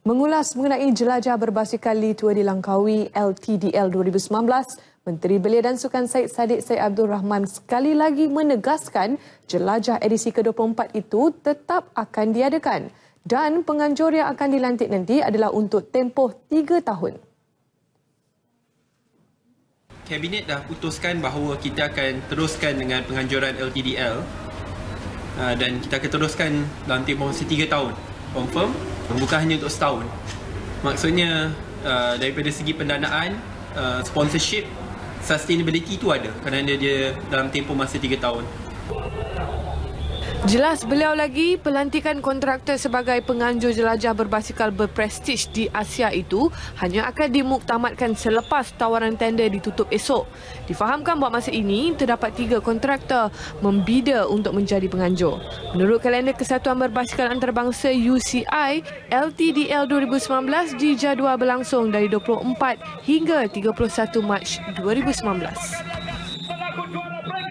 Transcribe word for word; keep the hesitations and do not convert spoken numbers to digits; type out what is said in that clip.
Mengulas mengenai jelajah berbasikal Li Tua di Langkawi L T D L dua ribu sembilan belas, Menteri Belia dan Sukan Syed Saddiq Syed Abdul Rahman sekali lagi menegaskan jelajah edisi ke dua puluh empat itu tetap akan diadakan dan penganjur yang akan dilantik nanti adalah untuk tempoh tiga tahun. Kabinet dah putuskan bahawa kita akan teruskan dengan penganjuran L T D L dan kita akan teruskan dalam tempoh masa tiga tahun. Confirm, bukan hanya untuk setahun. Maksudnya uh, daripada segi pendanaan, uh, sponsorship, sustainability itu ada kerana dia dalam tempoh masa tiga tahun. Jelas beliau lagi, pelantikan kontraktor sebagai penganjur jelajah berbasikal berprestij di Asia itu hanya akan dimuktamadkan selepas tawaran tender ditutup esok. Difahamkan bahawa masa ini terdapat tiga kontraktor membida untuk menjadi penganjur. Menurut kalender Kesatuan Berbasikal Antarabangsa U C I, L T D L dua ribu sembilan belas dijadual berlangsung dari dua puluh empat hingga tiga puluh satu Mac dua ribu sembilan belas.